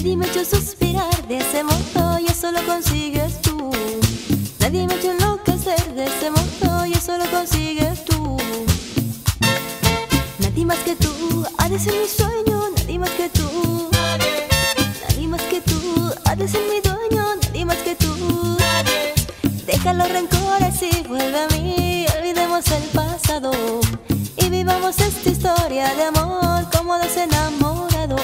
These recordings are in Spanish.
Nadie me ha hecho suspirar de ese modo y eso lo consigues tú. Nadie me ha hecho enloquecer de ese modo y eso lo consigues tú. Nadie más que tú ha de ser mi sueño, nadie más que tú. Nadie más que tú ha de ser mi dueño, nadie más que tú. Deja los rencores y vuelve a mí, olvidemos el pasado y vivamos esta historia de amor como dos enamorados.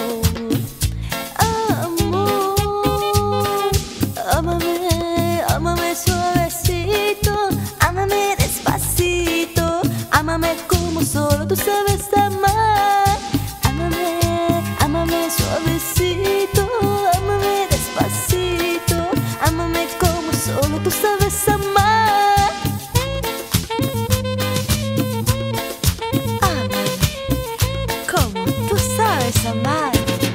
Amor, ámame, ámame suavecito, ámame despacito, ámame como solo tú sabes amar. Ámame, ámame suavecito, ámame despacito, ámame como solo tú sabes amar. Ámame como tú sabes amar.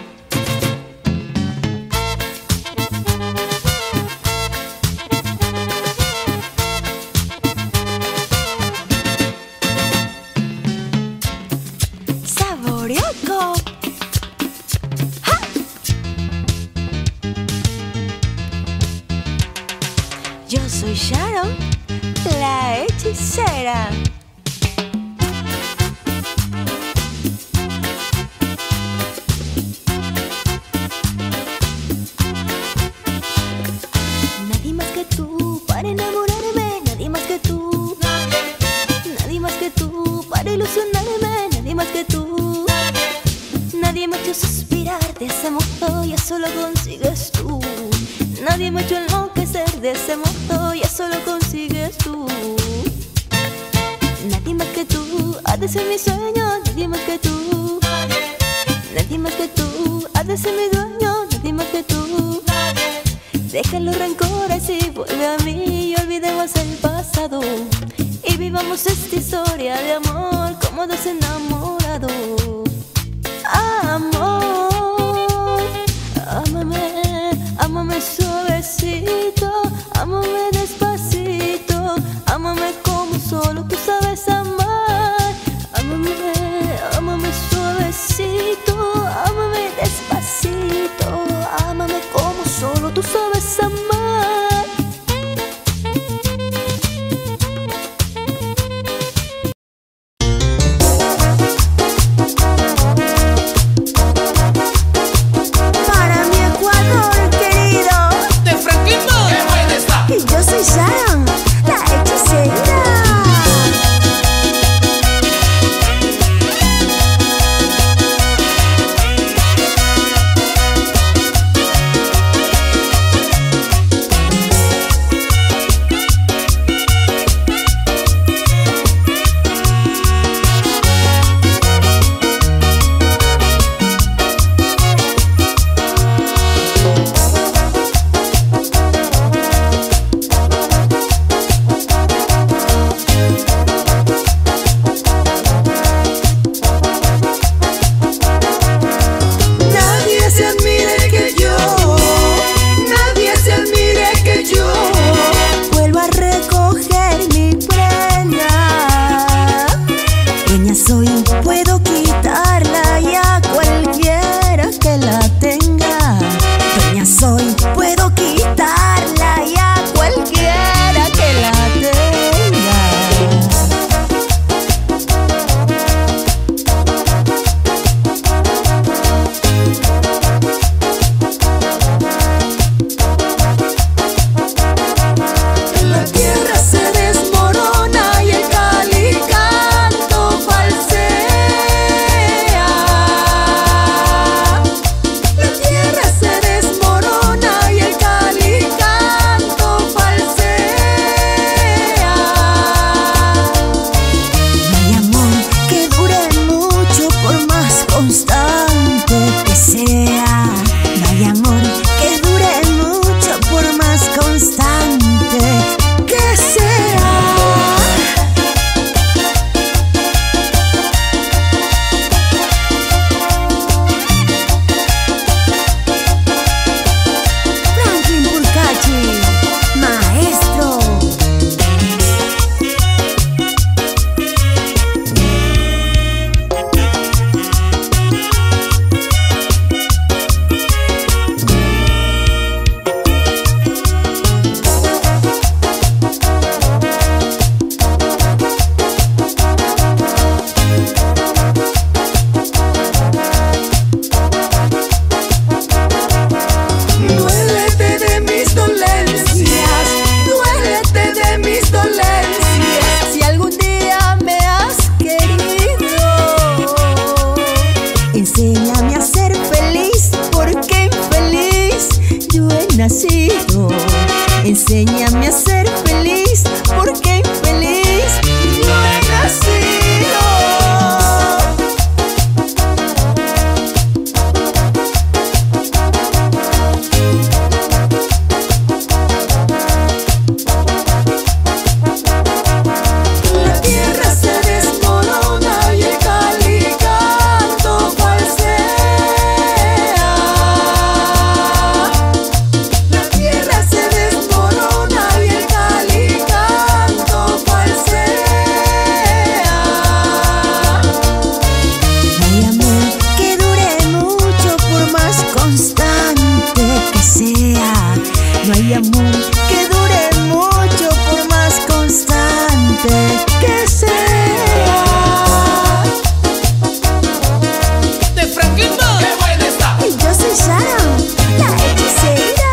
Saborioco. ¡Ja! Yo soy Sharon, la hechicera. Nadie más que tú para enamorarme, nadie más que tú. Nadie más que tú para ilusionarme, nadie más que tú. Nadie me ha hecho suspirar de ese modo y eso lo consigues tú. Nadie me ha hecho enloquecer de ese modo y eso lo consigues tú. Nadie más que tú ha de ser mi sueño, nadie más que tú. Nadie más que tú ha de ser mi dueño, nadie más que tú. Deja los rencores y vuelve a mí y olvidemos el pasado y vivamos esta historia de amor como dos enamorados. Amor, ámame, ámame suavecito, ámame despacito, ámame como solo tú sabes amar. Ámame, ámame suavecito, ámame despacito, ámame como solo tú sabes amar. Para mi Ecuador querido, ¡De Franquismo! ¡Qué buena está! y yo soy Sharon, la hechicera. nacido. Enséñame a ser feliz, porque infeliz no he nacido. La tierra se desmorona y el calicanto falsea. La tierra se desmorona y el calicanto falsea. No hay amor que dure mucho por más constante que sea. No hay amor que dure mucho por más constante que sea. De Franquismo, qué buena está. Y yo soy Sharon, la hechicera.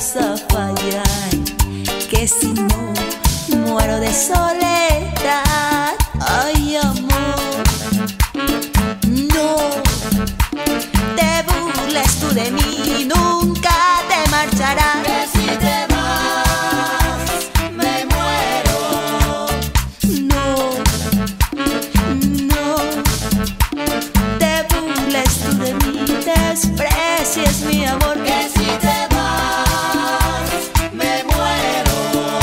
vayas a fallar, que si no muero de soledad. Ay, amor, no te burles tú de mí, nunca te marcharás. Que si te vas, me muero. No, no te burles tú de mí, desprecies mi amor. Que si te vas, me muero.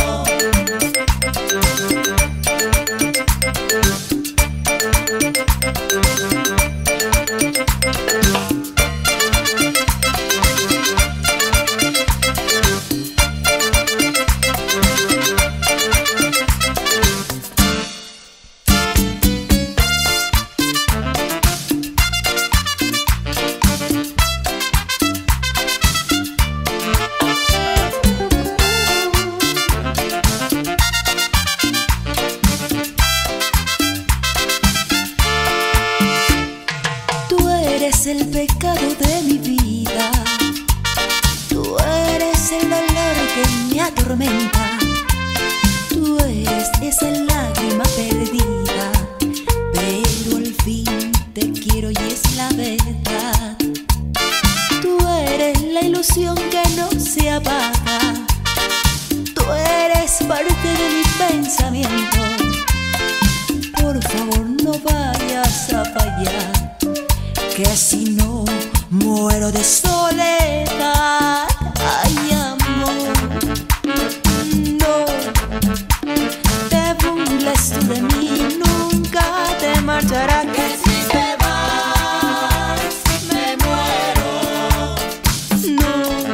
eres el pecado de mi vida, tú eres el dolor que me atormenta, tú eres esa lágrima perdida, pero al fin te quiero y es la verdad. Tú eres la ilusión que no se apaga, tú eres parte de mi pensamiento. Por favor no vayas a fallar, que si no muero de soledad. Ay, amor, no te burles tú de mí, nunca te marcharás. Que si te vas, me muero. No,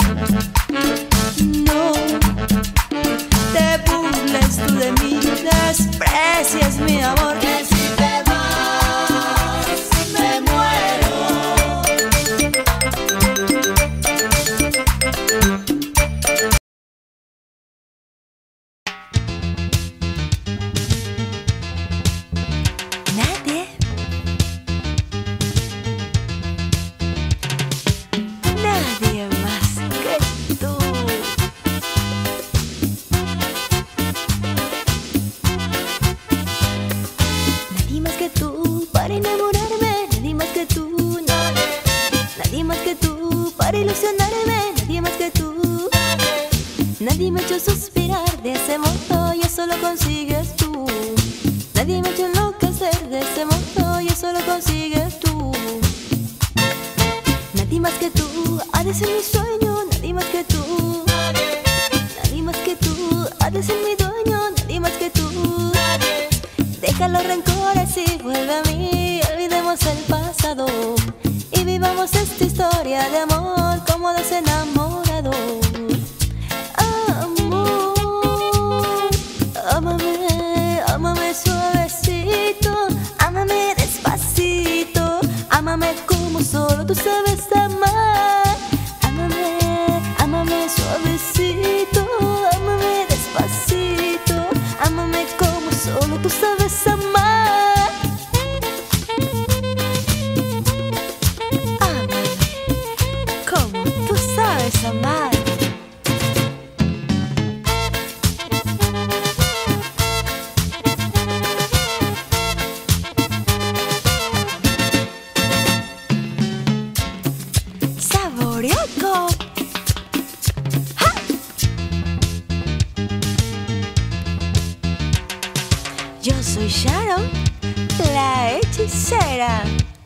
no te burles tú de mí, desprecias mi amor. Que si te vas, me muero. Nadie, nadie más que tú. Nadie más que tú para enamorarme, nadie más que tú, nadie más que tú para ilusionarme, nadie más que tú. Nadie me ha hecho suspirar de ese modo y eso lo consigues tú. Nadie me ha hecho enloquecer de ese modo y eso lo consigues tú. Nadie más que tú ha de ser mi sueño, nadie más que tú. Nadie más que tú ha de ser mi dueño, nadie más que tú. Deja los rencores y vuelve a mí, olvidemos el pasado y vivamos esta historia de amor como dos enamorados. Amor, ámame, ámame suavecito, ámame despacito, ámame como solo tú sabes amar. Ámame, ámame suavecito, ámame despacito, ámame como solo tú sabes amar. Ámame como tú sabes amar. Saborioco. ¡Ja! Yo soy Sharon, la hechicera.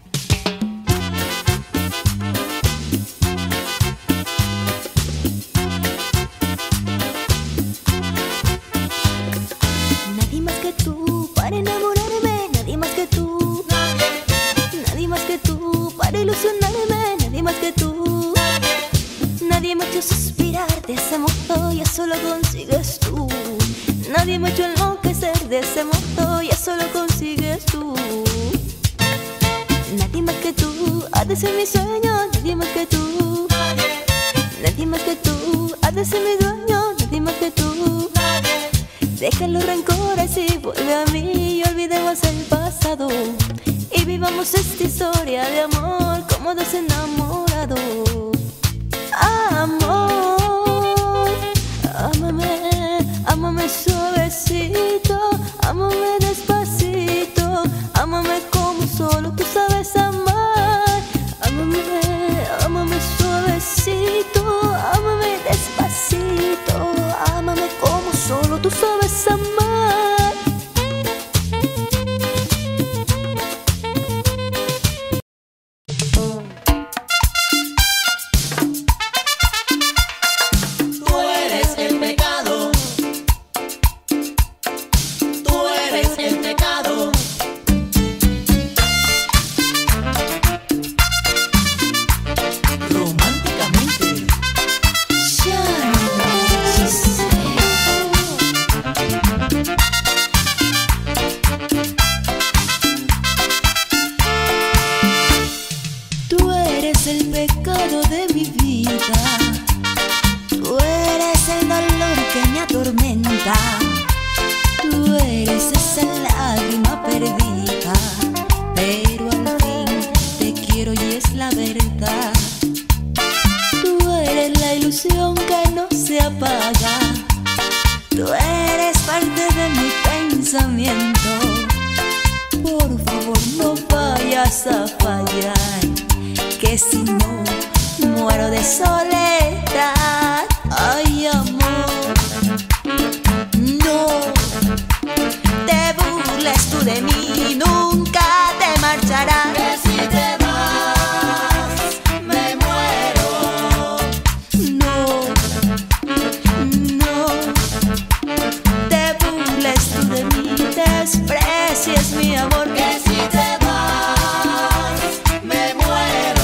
Nadie más que tú para enamorarme, nadie más que tú. Nadie más que tú para ilusionarme, nadie más que tú. Nadie me ha hecho suspirar de ese modo y eso lo consigues tú. Nadie me ha hecho enloquecer de ese modo y eso lo consigues tú. Nadie más que tú ha de ser mi sueño, nadie más que tú. Nadie más que tú ha de ser mi dueño, nadie más que tú. Deja los rencores y vuelve a mí y olvidemos el pasado y vivamos esta historia de amor como dos enamorados. Amor, no vayas a fallar, que si no muero de soledad. Ay, amor, no te burles tú de mí, nunca te marcharás. Que si te vas, me muero. No, no te burles tú de mí, desprecies mi amor. Que si te vas, me muero.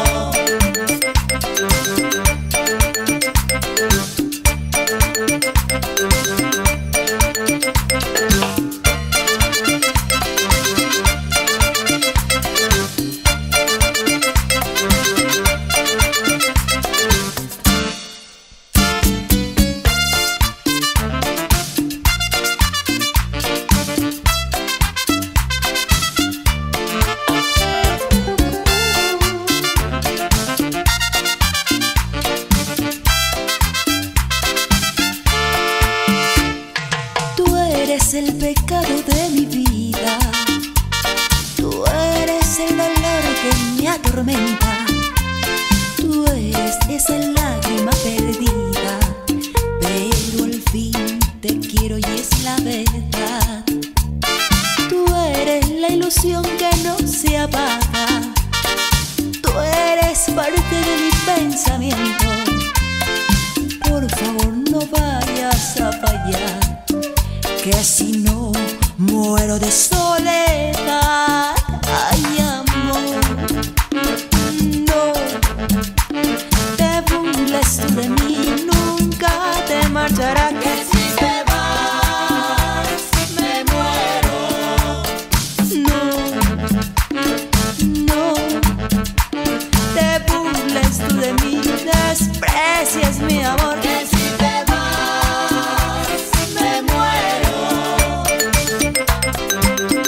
Tú eres el pecado de mi vida, tú eres el dolor que me atormenta, tú eres esa lágrima perdida, pero al fin te quiero y es la verdad. Tú eres la ilusión que no se apaga, tú eres parte de mi pensamiento. Por favor, no vayas a fallar, que si no muero de soledad. Ay, amor, no te burles tú de mí, nunca te marcharás. Que si te vas, me muero. No, no te burles tú de mí, desprecies mi amor. Que si te vas, me muero.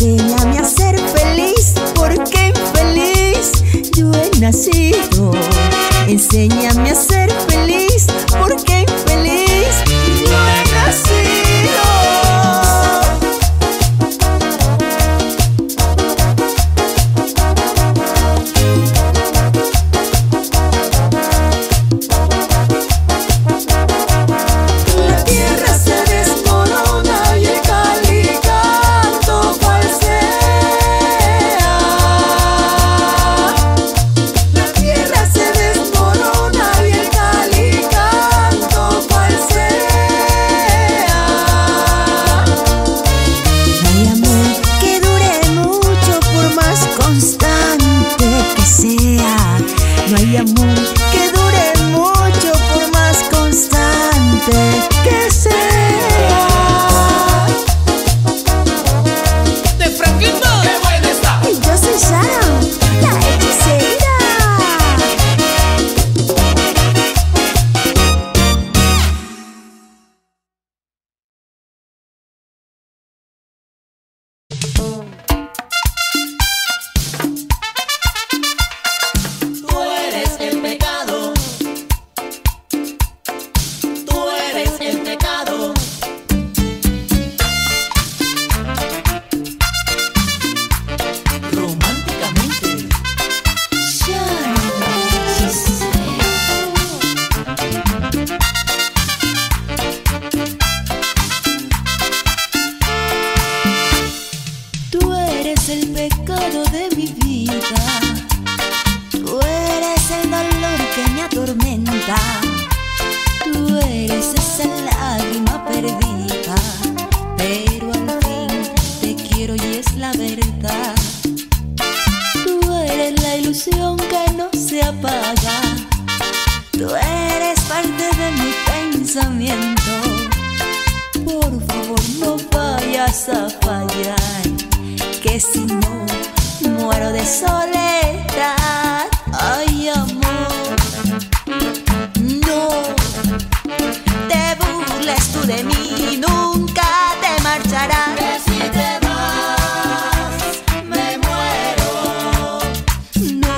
Enséñame a ser feliz, porque infeliz yo he nacido. Enséñame a ser feliz, porque infeliz yo he nacido. La tierra se desmorona y el calicanto falsea. La tierra se desmorona y el calicanto falsea. No hay amor que dure mucho por más constante que sea. No hay amor que dure mucho por más constante que sea. De Franquito, qué buena está. Y yo soy Sharon, la hechicera. Tú eres el pecado. Tú eres el pecado. Románticamente. Sharon, la hechicera. Tú eres el pecado de mi vida. Tú eres el dolor que me atormenta. Tú eres esa lágrima perdida. Pero al fin te quiero y es la verdad. Tú eres la ilusión que no se apaga. Tú eres parte de mi pensamiento. Por favor, no vayas a fallar, que si no muero de soledad. Ay, amor, no te burles tú de mí, nunca te marcharás. Que si te vas, me muero. No,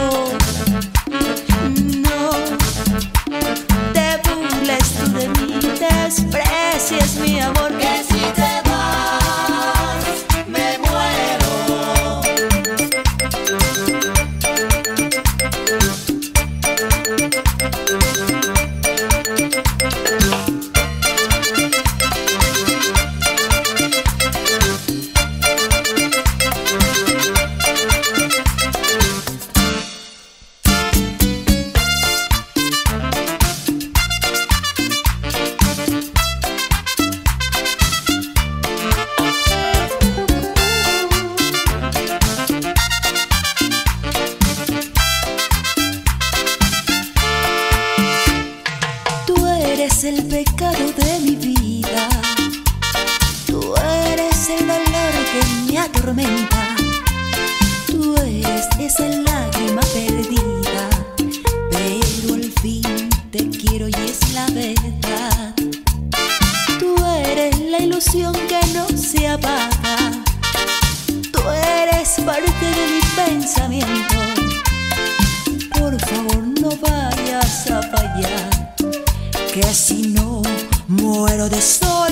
no te burles tú de mí, desprecies mi amor. Que si te vas, me muero. Tú eres el pecado de mi vida. Tú eres el dolor que me atormenta. Tú eres esa lágrima perdida. Pero al fin te quiero y es la verdad. Tú eres la ilusión que no se apaga. Tú eres parte de mi pensamiento. Por favor, no vayas a fallar, que si no muero de soledad.